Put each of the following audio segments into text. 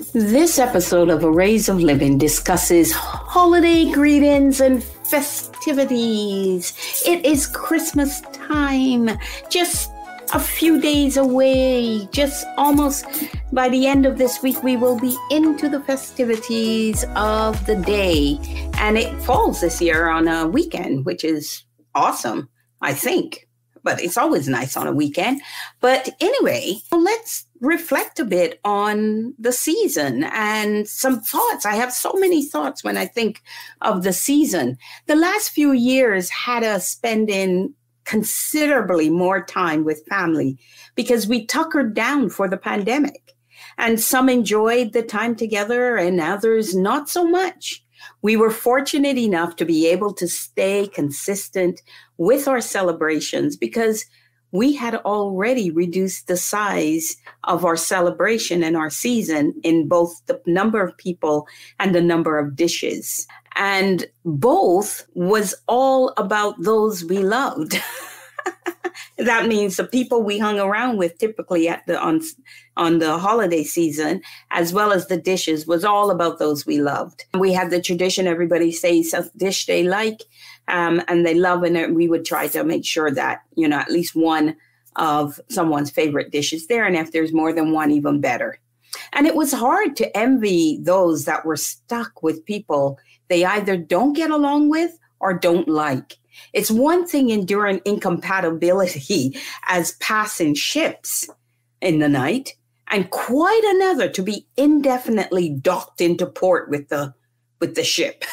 This episode of Arrays of Living discusses holiday greetings and festivities. It is Christmas time, just a few days away, just almost by the end of this week, we will be into the festivities of the day. And it falls this year on a weekend, which is awesome, I think. But it's always nice on a weekend. But anyway, let's reflect a bit on the season and some thoughts. I have so many thoughts when I think of the season. The last few years had us spending considerably more time with family because we tuckered down for the pandemic. And some enjoyed the time together and others not so much. We were fortunate enough to be able to stay consistent with our celebrations because we had already reduced the size of our celebration and our season in both the number of people and the number of dishes. And both was all about those we loved. That means the people we hung around with typically on the holiday season, as well as the dishes, was all about those we loved. We had the tradition, everybody says a dish they like and they love, and we would try to make sure that, at least one of someone's favorite dishes there. And if there's more than one, even better. And it was hard to envy those that were stuck with people they either don't get along with or don't like. It's one thing enduring incompatibility as passing ships in the night, and quite another to be indefinitely docked into port with the ship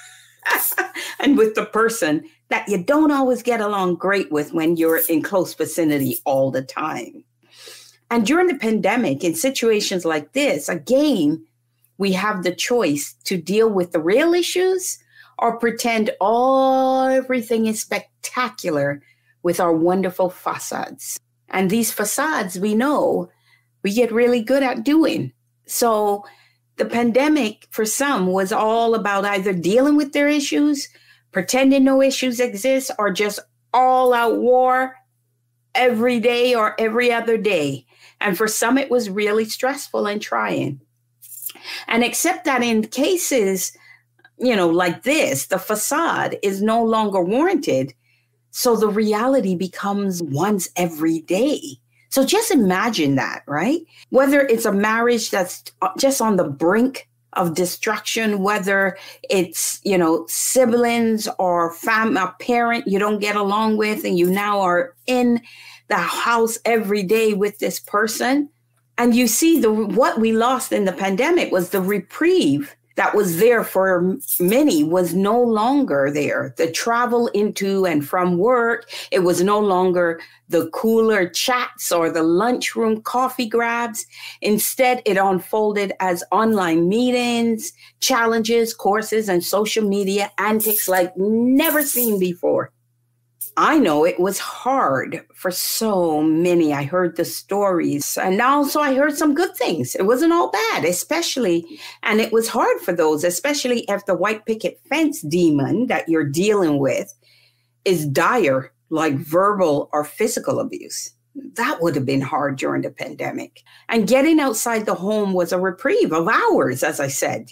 and with the person that you don't always get along great with when you're in close vicinity all the time. And during the pandemic, in situations like this, again, we have the choice to deal with the real issues or pretend everything is spectacular with our wonderful facades. And these facades, we know, we get really good at doing. So the pandemic, for some, was all about either dealing with their issues, pretending no issues exist, or just all-out war every day or every other day. And for some, it was really stressful and trying. And except that in cases like this, the facade is no longer warranted. So the reality becomes one's every day. So just imagine that, right? Whether it's a marriage that's just on the brink of destruction, whether it's, siblings or a parent you don't get along with, and you now are in the house every day with this person. And you see what we lost in the pandemic was the reprieve that was there for many was no longer there. The travel into and from work, it was no longer the cooler chats or the lunchroom coffee grabs. Instead, it unfolded as online meetings, challenges, courses, and social media antics like never seen before. I know it was hard for so many. I heard the stories, and also I heard some good things. It wasn't all bad, and it was hard for those, especially if the white picket fence demon that you're dealing with is dire, like verbal or physical abuse. That would have been hard during the pandemic. And getting outside the home was a reprieve of hours, as I said,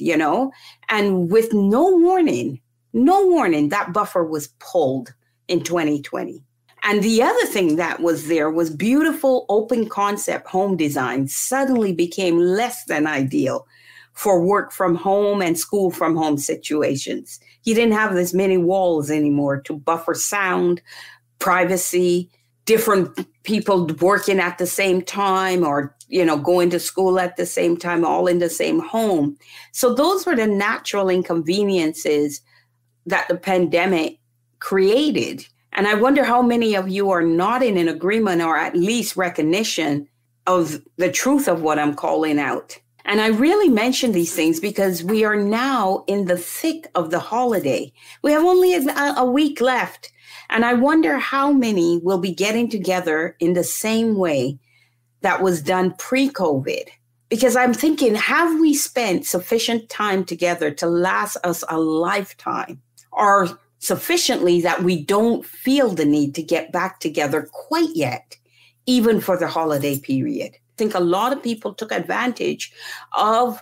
and with no warning, that buffer was pulled in 2020. And the other thing that was there was beautiful open concept home design suddenly became less than ideal for work from home and school from home situations. You didn't have as many walls anymore to buffer sound, privacy, different people working at the same time or, going to school at the same time, all in the same home. So those were the natural inconveniences that the pandemic created. And I wonder how many of you are not in an agreement or at least recognition of the truth of what I'm calling out. And I really mention these things because we are now in the thick of the holiday. We have only a week left. And I wonder how many will be getting together in the same way that was done pre-COVID. Because I'm thinking, have we spent sufficient time together to last us a lifetime? Or sufficiently that we don't feel the need to get back together quite yet, even for the holiday period? I think a lot of people took advantage of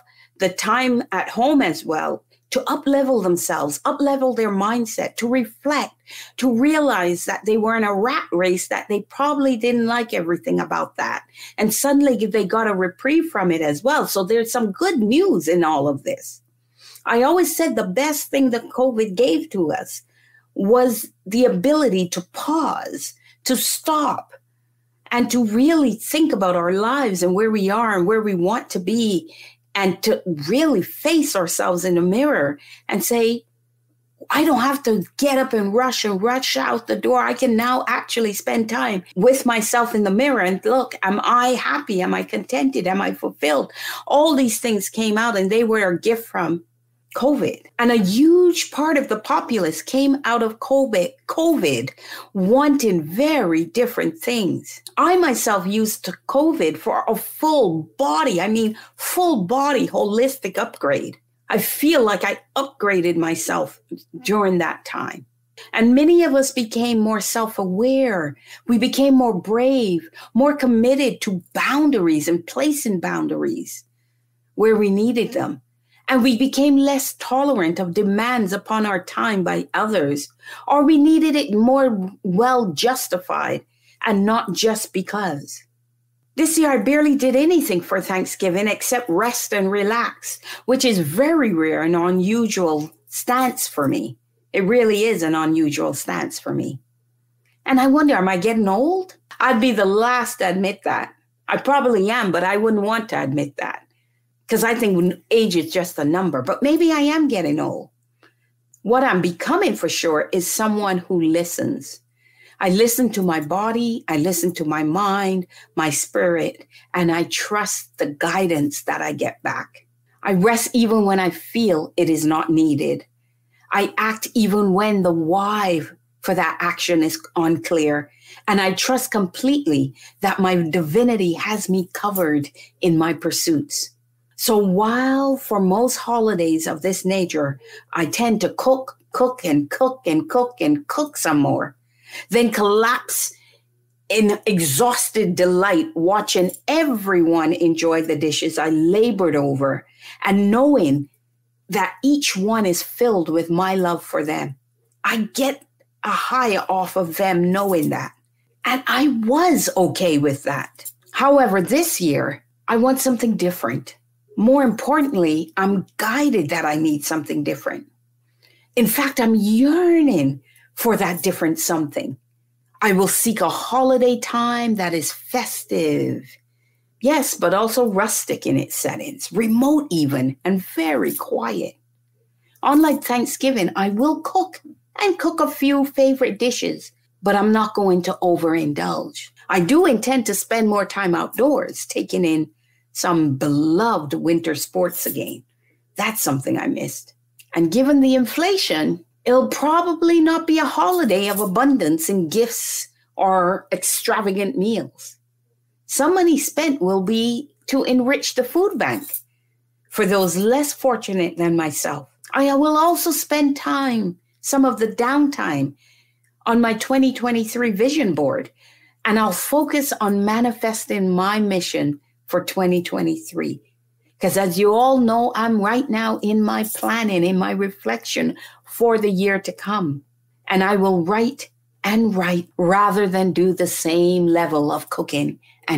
the time at home as well to up-level themselves, up-level their mindset, to reflect, to realize that they were in a rat race, that they probably didn't like everything about that. And suddenly they got a reprieve from it as well. So there's some good news in all of this. I always said the best thing that COVID gave to us was the ability to pause, to stop, and to really think about our lives and where we are and where we want to be, and to really face ourselves in the mirror and say, I don't have to get up and rush out the door. I can now actually spend time with myself in the mirror and look, am I happy? Am I contented? Am I fulfilled? All these things came out, and they were a gift from COVID. And a huge part of the populace came out of COVID wanting very different things. I myself used COVID for a full body holistic upgrade. I feel like I upgraded myself during that time. And many of us became more self-aware. We became more brave, more committed to boundaries and placing boundaries where we needed them. And we became less tolerant of demands upon our time by others, or we needed it more well justified and not just because. This year, I barely did anything for Thanksgiving except rest and relax, which is very rare and unusual stance for me. It really is an unusual stance for me. And I wonder, am I getting old? I'd be the last to admit that. I probably am, but I wouldn't want to admit that. Because I think age is just a number, but maybe I am getting old. What I'm becoming for sure is someone who listens. I listen to my body, I listen to my mind, my spirit, and I trust the guidance that I get back. I rest even when I feel it is not needed. I act even when the why for that action is unclear. And I trust completely that my divinity has me covered in my pursuits. So while for most holidays of this nature, I tend to cook some more, then collapse in exhausted delight watching everyone enjoy the dishes I labored over and knowing that each one is filled with my love for them. I get a high off of them knowing that. And I was okay with that. However, this year, I want something different. More importantly, I'm guided that I need something different. In fact, I'm yearning for that different something. I will seek a holiday time that is festive. Yes, but also rustic in its settings, remote even, and very quiet. Unlike Thanksgiving, I will cook a few favorite dishes, but I'm not going to overindulge. I do intend to spend more time outdoors, taking in some beloved winter sports again. That's something I missed. And given the inflation, it'll probably not be a holiday of abundance in gifts or extravagant meals. Some money spent will be to enrich the food bank for those less fortunate than myself. I will also spend some of the downtime on my 2023 vision board, and I'll focus on manifesting my mission for 2023. Because as you all know, I'm right now in my planning, in my reflection for the year to come. And I will write and write rather than do the same level of cooking.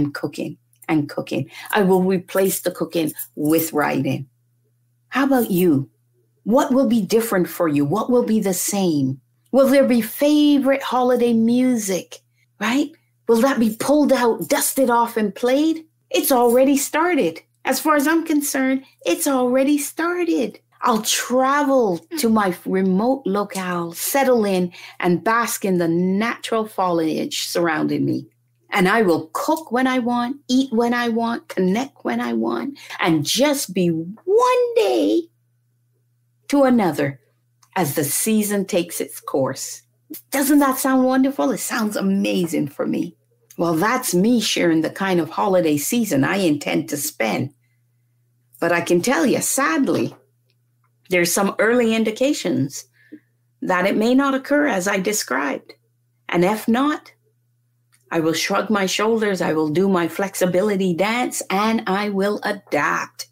I will replace the cooking with writing. How about you? What will be different for you? What will be the same? Will there be favorite holiday music, right? Will that be pulled out, dusted off, and played? It's already started. As far as I'm concerned, it's already started. I'll travel to my remote locale, settle in, and bask in the natural foliage surrounding me. And I will cook when I want, eat when I want, connect when I want, and just be one day to another as the season takes its course. Doesn't that sound wonderful? It sounds amazing for me. Well, that's me sharing the kind of holiday season I intend to spend. But I can tell you, sadly, there's some early indications that it may not occur as I described. And if not, I will shrug my shoulders, I will do my flexibility dance, and I will adapt.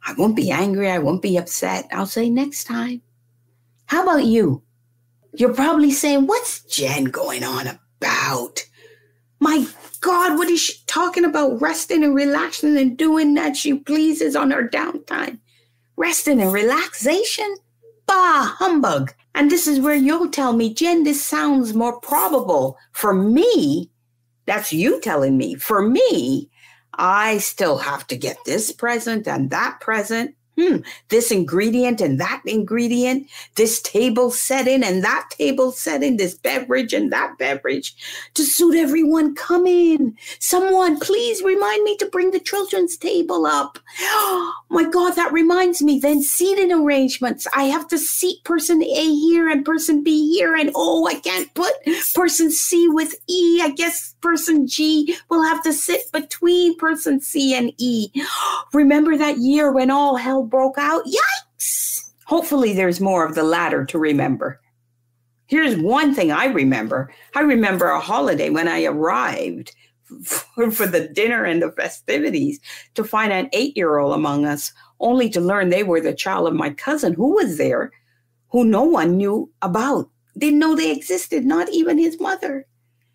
I won't be angry. I won't be upset. I'll say next time. How about you? You're probably saying, what's Jen going on about? My God, what is she talking about? Resting and relaxing and doing that she pleases on her downtime. Resting and relaxation? Bah, humbug. And this is where you'll tell me, Jen, this sounds more probable. For me, that's you telling me. For me, I still have to get this present and that present. This ingredient and that ingredient, this table setting and that table setting, this beverage and that beverage to suit everyone. Come in. Someone, please remind me to bring the children's table up. Oh my God, that reminds me. Then seating arrangements. I have to seat person A here and person B here. And I can't put person C with E. I guess person G will have to sit between person C and E. Remember that year when all hell broke out? Yikes! Hopefully there's more of the latter to remember. Here's one thing I remember. I remember a holiday when I arrived for the dinner and the festivities to find an 8-year-old among us, only to learn they were the child of my cousin who was there, who no one knew about. Didn't know they existed, not even his mother.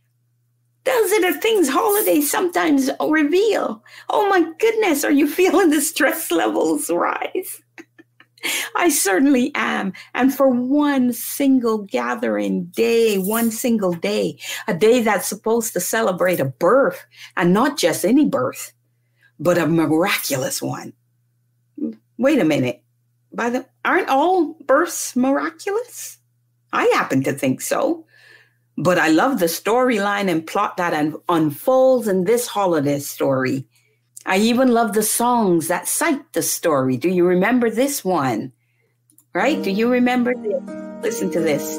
Those are the things holidays sometimes reveal. Oh my goodness, are you feeling the stress levels rise? I certainly am. And for one single gathering day, one single day, a day that's supposed to celebrate a birth, and not just any birth, but a miraculous one. Wait a minute. Aren't all births miraculous? I happen to think so. But I love the storyline and plot that unfolds in this holiday story. I even love the songs that cite the story. Do you remember this one? Right? Do you remember this? Listen to this.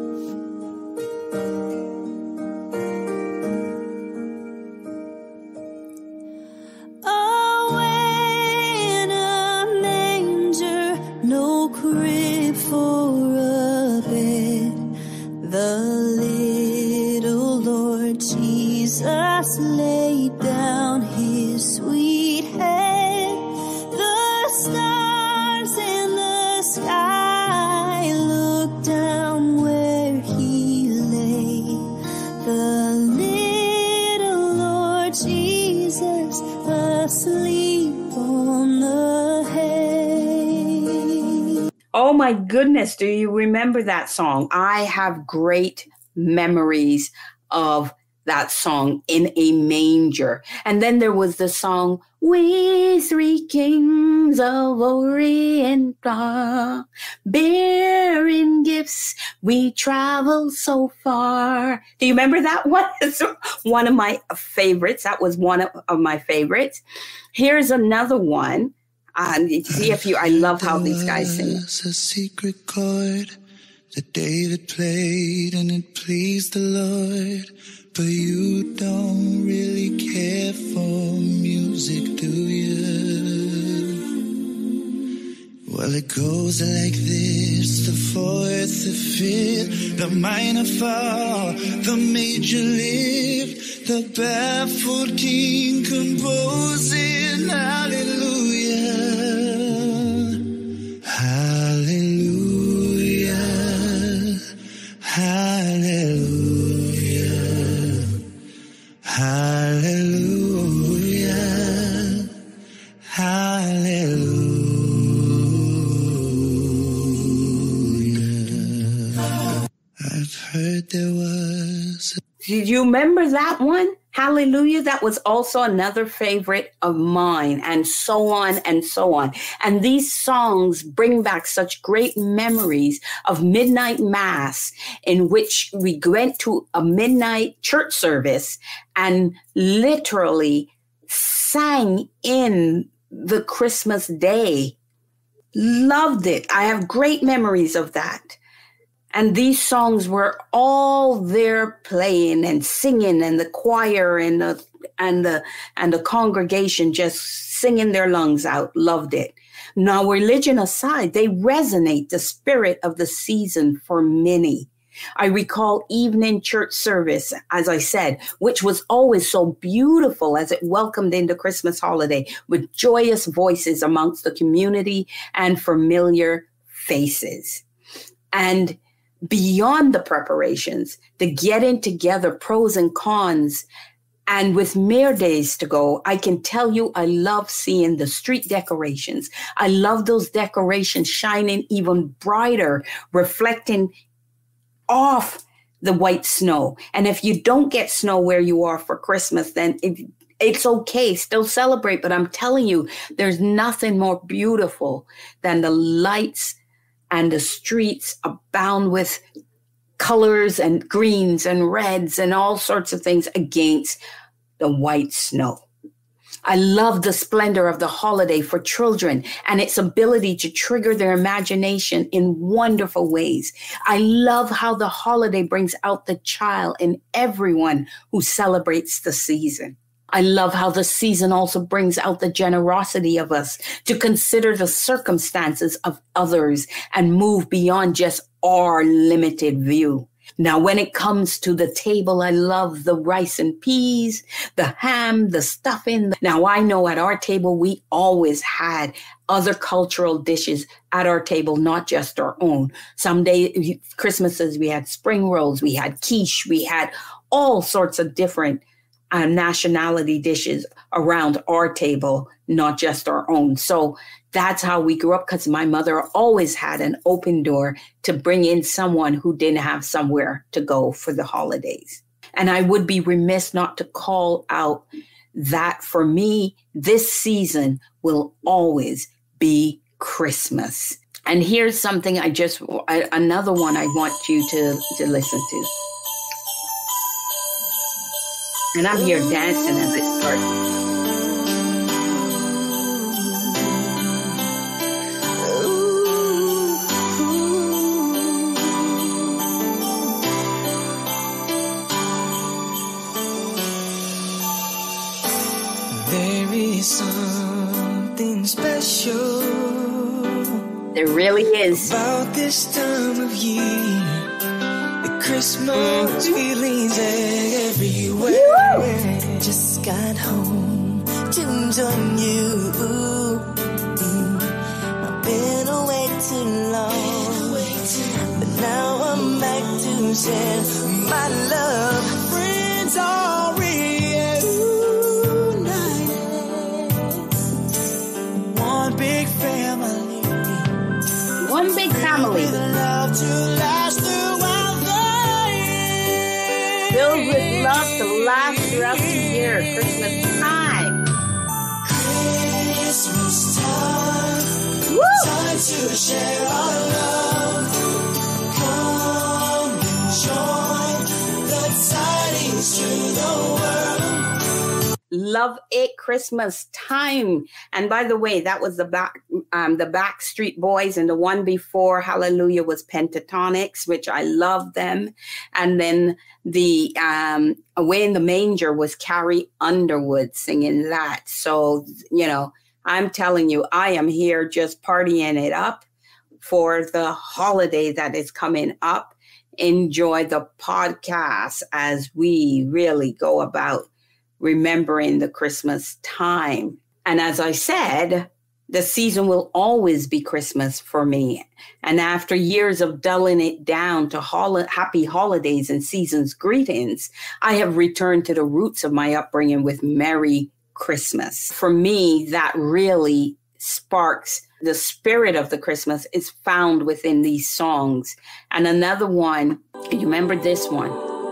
Away in a manger, no crib for a bed. The little Lord Jesus laid down his sweet head. The stars in the sky looked down where he lay. The little Lord Jesus asleep on the hay. Oh my goodness, do you remember that song? I have great memories of that song, In a Manger. And then there was the song, We Three Kings of Orient are bearing gifts, we travel so far. Do you remember that one? It's one of my favorites. That was one of my favorites. Here's another one. See if I love how these guys sing. There's a secret chord that David played and it pleased the Lord. But you don't really care for music, do you? Well, it goes like this: the fourth, the fifth, the minor fall, the major lift, the baffled king composing hallelujah, hallelujah, hallelujah. Hallelujah, hallelujah. I've heard there was. Did you remember that one? Hallelujah. That was also another favorite of mine, and so on and so on. And these songs bring back such great memories of midnight mass, in which we went to a midnight church service and literally sang in the Christmas day. Loved it. I have great memories of that. And these songs were all there playing and singing, and the choir and the congregation just singing their lungs out. Loved it. Now, religion aside, they resonate the spirit of the season for many. I recall evening church service, as I said, which was always so beautiful as it welcomed in the Christmas holiday with joyous voices amongst the community and familiar faces. And beyond the preparations, the getting together, pros and cons, and with mere days to go, I can tell you I love seeing the street decorations. I love those decorations shining even brighter, reflecting off the white snow. And if you don't get snow where you are for Christmas, then it's okay. Still celebrate. But I'm telling you, there's nothing more beautiful than the lights and the streets abound with colors and greens and reds and all sorts of things against the white snow. I love the splendor of the holiday for children and its ability to trigger their imagination in wonderful ways. I love how the holiday brings out the child in everyone who celebrates the season. I love how the season also brings out the generosity of us to consider the circumstances of others and move beyond just our limited view. Now, when it comes to the table, I love the rice and peas, the ham, the stuffing. Now, I know at our table, we always had other cultural dishes at our table, not just our own. Some days, Christmases, we had spring rolls, we had quiche, we had all sorts of different nationality dishes around our table, not just our own. So that's how we grew up, because my mother always had an open door to bring in someone who didn't have somewhere to go for the holidays. And I would be remiss not to call out that for me, this season will always be Christmas. And here's something another one I want you to listen to. And I'm here dancing as it starts. There is something special. There really is. About this time of year. Christmas feelings everywhere. Woo! Just got home, tuned on you. I've been away too long, but now I'm back to share my love. Friends are reunited. One big family. One big family. With love to last throughout. Filled with love to last throughout the year, Christmas time. Christmas time. Woo! Time to share our love. Come and join the tidings to the world. Love it, Christmas time. And by the way, that was the Backstreet Boys, and the one before Hallelujah was Pentatonics, which I love them. And then the Away in the Manger was Carrie Underwood singing that. So, I'm telling you, I am here just partying it up for the holiday that is coming up. Enjoy the podcast as we really go about remembering the Christmas time. And as I said, the season will always be Christmas for me. And after years of dulling it down to happy holidays and season's greetings, I have returned to the roots of my upbringing with Merry Christmas. For me, that really sparks the spirit of the Christmas is found within these songs. And another one, you remember this one?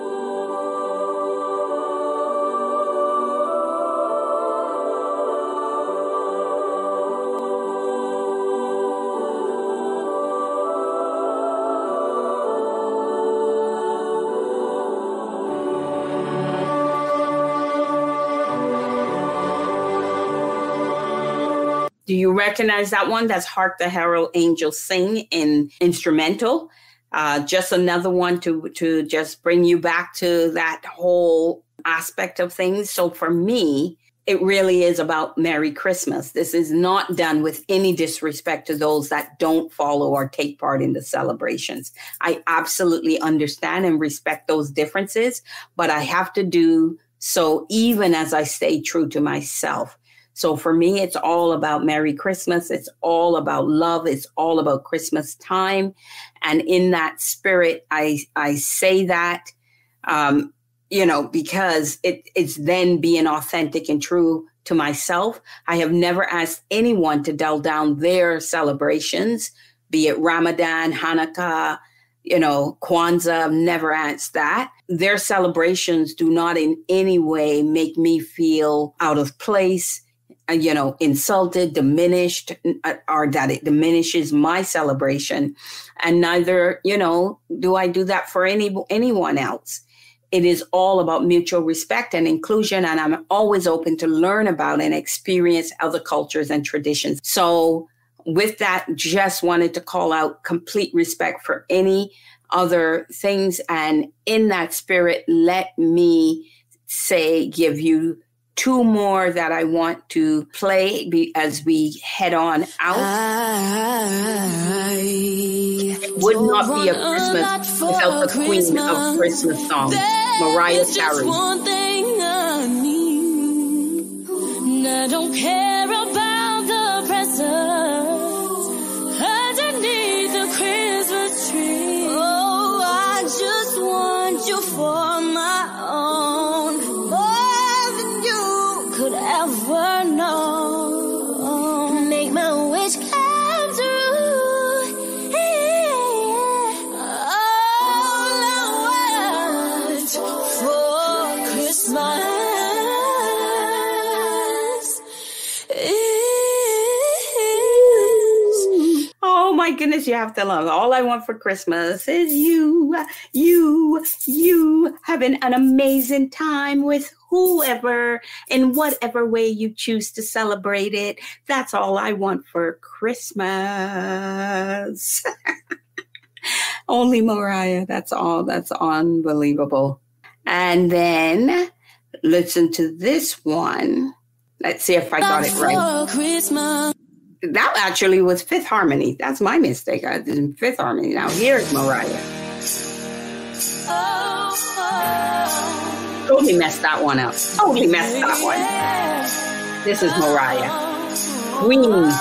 Do you recognize that one? That's Hark the Herald Angels Sing in instrumental. Just another one to just bring you back to that whole aspect of things. So for me, it really is about Merry Christmas. This is not done with any disrespect to those that don't follow or take part in the celebrations. I absolutely understand and respect those differences, but I have to do so even as I stay true to myself. So for me, it's all about Merry Christmas. It's all about love. It's all about Christmas time. And in that spirit, I say that, because it's then being authentic and true to myself. I have never asked anyone to dull down their celebrations, be it Ramadan, Hanukkah, Kwanzaa. I've never asked that. Their celebrations do not in any way make me feel out of place, insulted, diminished, or that it diminishes my celebration. And neither, do I do that for anyone else. It is all about mutual respect and inclusion. And I'm always open to learn about and experience other cultures and traditions. So with that, just wanted to call out complete respect for any other things. And in that spirit, let me give you two more that I want to play as we head on out. It would not be a Christmas without the queen of Christmas songs, Mariah Carey. One thing I need, and I don't care about the presents underneath the Christmas tree. Oh, I just want you for my own, more than you could ever know. Make my wish come true. All I want for Christmas is... Oh my goodness, you have to love. All I want for Christmas is you having an amazing time with whoever, in whatever way you choose to celebrate it. That's all I want for Christmas. Only Mariah. That's all. That's unbelievable. And then listen to this one. Let's see if I got it right. Christmas. That actually was Fifth Harmony. That's my mistake. I did in Fifth Harmony. Now here's Mariah. Totally messed that one up. Totally messed that one. This is Mariah. Queen.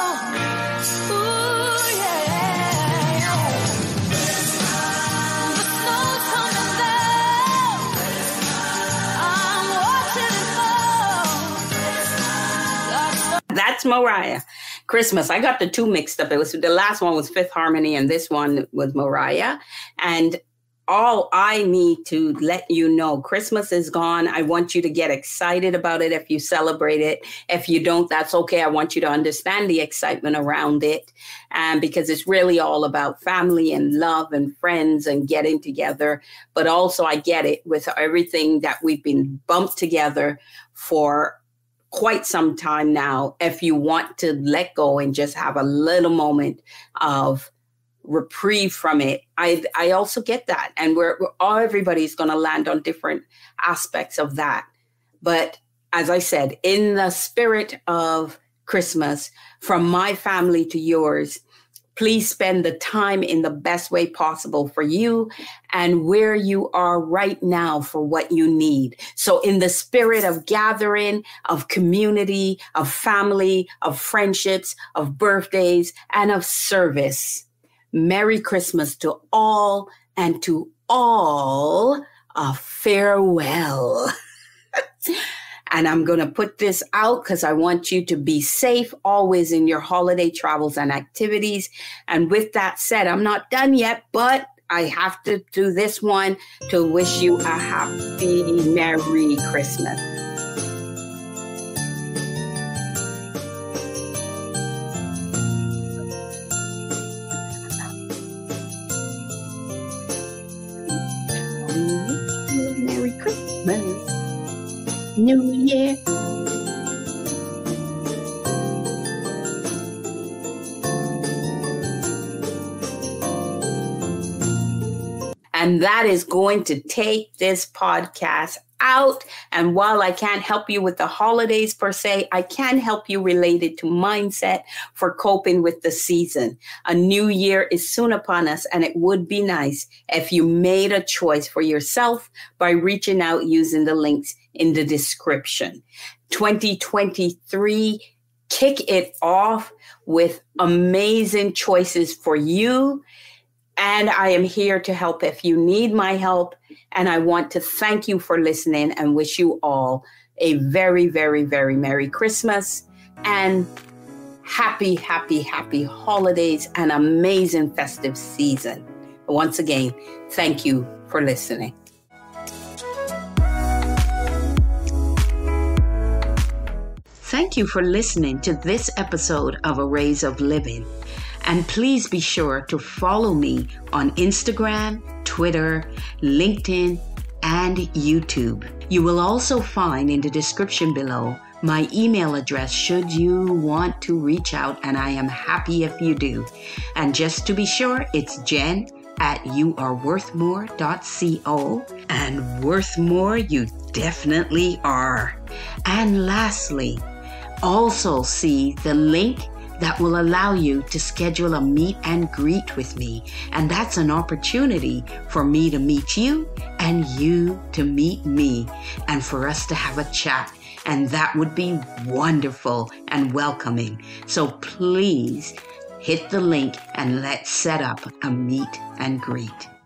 That's Mariah. Christmas. I got the two mixed up. It was the last one was Fifth Harmony and this one was Mariah. And all I need to let you know, Christmas is gone. I want you to get excited about it if you celebrate it. If you don't, that's okay. I want you to understand the excitement around it, because it's really all about family and love and friends and getting together. But also I get it with everything that we've been bumped together for quite some time now. If you want to let go and just have a little moment of reprieve from it, I also get that. And everybody's going to land on different aspects of that. But as I said, in the spirit of Christmas, from my family to yours, please spend the time in the best way possible for you and where you are right now for what you need. So in the spirit of gathering, of community, of family, of friendships, of birthdays, and of service, Merry Christmas to all, and to all a farewell. And I'm going to put this out because I want you to be safe always in your holiday travels and activities. And with that said, I'm not done yet, but I have to do this one to wish you a happy, Merry Christmas. Merry Christmas. New Year. And that is going to take this podcast out. And while I can't help you with the holidays per se, I can help you related to mindset for coping with the season. A new year is soon upon us, and it would be nice if you made a choice for yourself by reaching out using the links in the description. 2023, kick it off with amazing choices for you. And I am here to help if you need my help. And I want to thank you for listening and wish you all a very, very, very Merry Christmas and happy, happy, happy holidays and amazing festive season. Once again, thank you for listening. Thank you for listening to this episode of Arrays of Living. And please be sure to follow me on Instagram, Twitter, LinkedIn, and YouTube. You will also find in the description below my email address should you want to reach out, and I am happy if you do. And just to be sure, it's jen@youareworthmore.co, and worth more you definitely are. And lastly, also see the link that will allow you to schedule a meet and greet with me. And that's an opportunity for me to meet you and you to meet me and for us to have a chat. And that would be wonderful and welcoming. So please hit the link and let's set up a meet and greet.